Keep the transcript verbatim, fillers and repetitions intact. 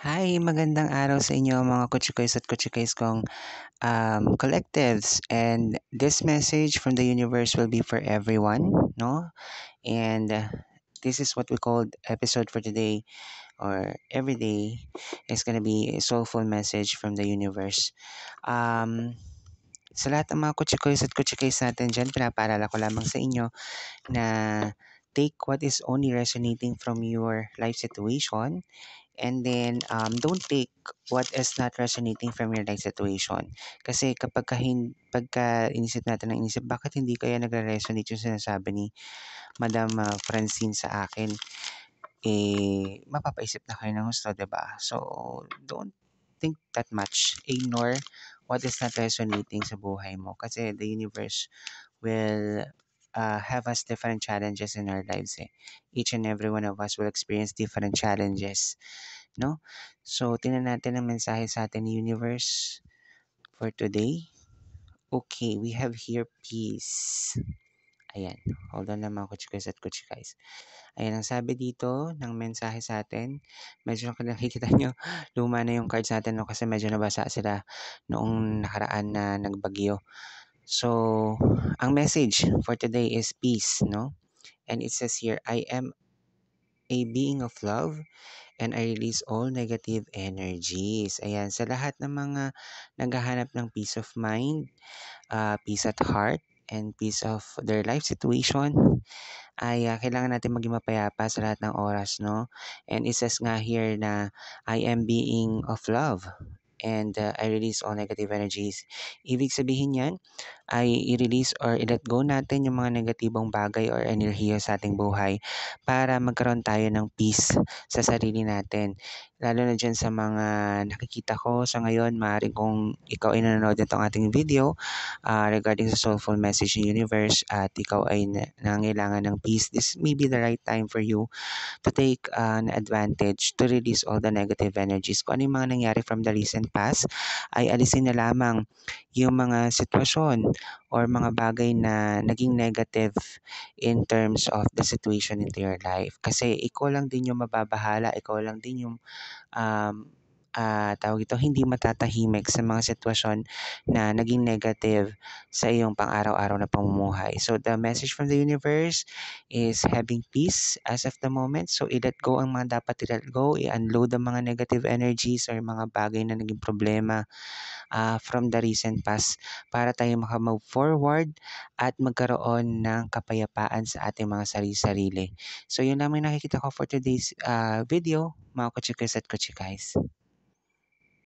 Hi, magandang araw sa inyo mga kutsikoys at kutsikoys kong um, collectives. And this message from the universe will be for everyone, no? And uh, this is what we called episode for today or every day is gonna be a soulful message from the universe. Um, sa lahat ng mga kutsikoys at kutsikoys natin dyan, pinapaalala ko lamang sa inyo na take what is only resonating from your life situation. And then, um, don't take what is not resonating from your life situation. Kasi kapag ka, hin- pagka inisip natin ng inisip, bakit hindi kaya nagre-resonate yung sinasabi ni Madam ah, Francine sa akin? Eh, mapapaisip na kayo ng gusto, diba? So, don't think that much. Ignore what is not resonating sa buhay mo. Kasi the universe will uh, have us different challenges in our lives. Eh. Each and every one of us will experience different challenges. No? So, tingnan natin ang mensahe sa atin ni Universe for today. Okay, we have here peace. Ayan. Hold on lang mga kuchikais at kuchikais. Ayan, ang sabi dito ng mensahe sa atin, medyo nakikita nyo, luma na yung cards natin no, kasi medyo nabasa sila noong nakaraan na nagbagyo. So, ang message for today is peace, no? And it says here, I am a being of love and I release all negative energies. Ayan, sa lahat ng mga naghahanap ng peace of mind, uh, peace at heart, and peace of their life situation, ay uh, kailangan natin maging mapayapa sa lahat ng oras, no? And it says nga here na I am being of love and uh, I release all negative energies. Ibig sabihin yan, ay i-release or i-let go natin yung mga negatibong bagay or enerhiya sa ating buhay para magkaroon tayo ng peace sa sarili natin. Lalo na dyan sa mga nakikita ko sa ngayon, maaaring kung ikaw ay nanonood nitong ating video uh, regarding sa soulful message ng universe at ikaw ay na- nangailangan ng peace, this may be the right time for you to take uh, an advantage to release all the negative energies. Kung ano yung mga nangyari from the recent past, ay alisin na lamang yung mga sitwasyon or mga bagay na naging negative in terms of the situation into your life. Kasi ikaw lang din yung mababahala, ikaw lang din yung um, ah, tawag ito, hindi matatahimik sa mga sitwasyon na naging negative sa iyong pang-araw-araw na pamumuhay. So the message from the universe is having peace as of the moment. So i-let go ang mga dapat i-let go, i-unload ang mga negative energies or mga bagay na naging problema uh, from the recent past para tayo makamove forward at magkaroon ng kapayapaan sa ating mga sarili-sarili. So yun lang may nakikita ko for today's uh, video, mga kuchikais at kuchikais.